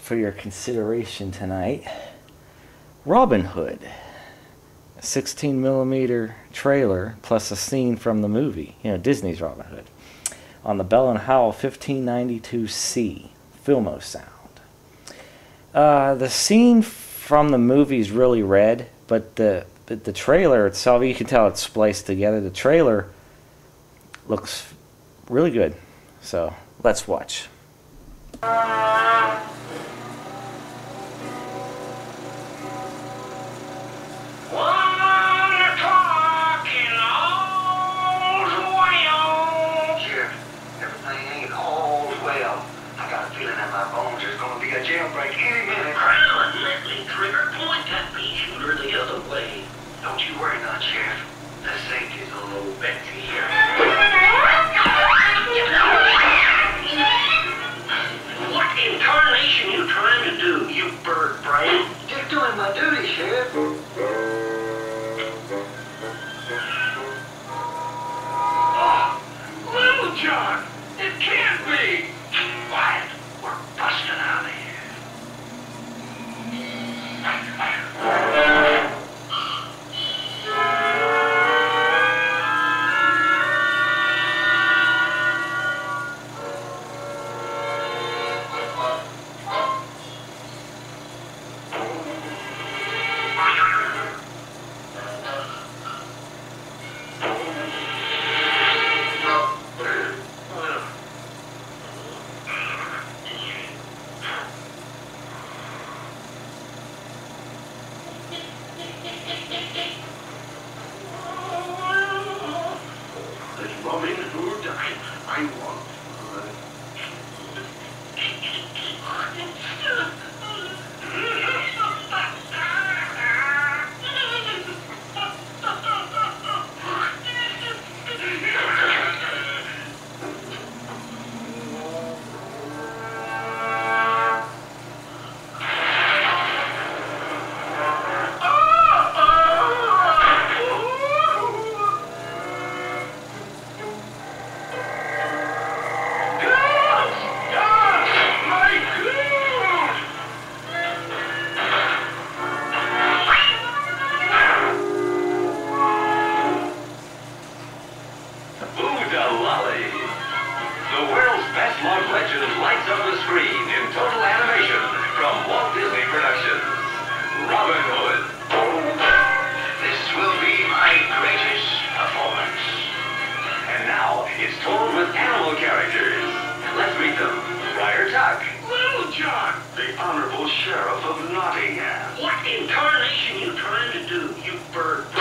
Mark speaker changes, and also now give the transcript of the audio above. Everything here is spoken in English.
Speaker 1: for your consideration tonight, Robin Hood. A 16mm trailer plus a scene from the movie, Disney's Robin Hood, on the Bell & Howell 1592C Filmosound. The scene from the movie is really red, but the trailer itself, you can tell it's spliced together. The trailer looks really good. So let's watch.
Speaker 2: Jailbreak any minute. Crown, let me trigger point that pea shooter the other way. Don't you worry none, Sheriff. The safety's on old Betsy here. What incarnation you trying to do, you bird brain? Just doing my duty, Sheriff. Oh, Little John, it can't be. Quiet, we're busting out of here. Robin Hood, I want. The world's best-loved legend lights up the screen in total animation from Walt Disney Productions. Robin Hood. This will be my greatest performance. And now it's told with animal characters. Let's meet them. Friar Tuck.
Speaker 3: Little John, the Honorable Sheriff of Nottingham.
Speaker 2: What incarnation you trying to do, you bird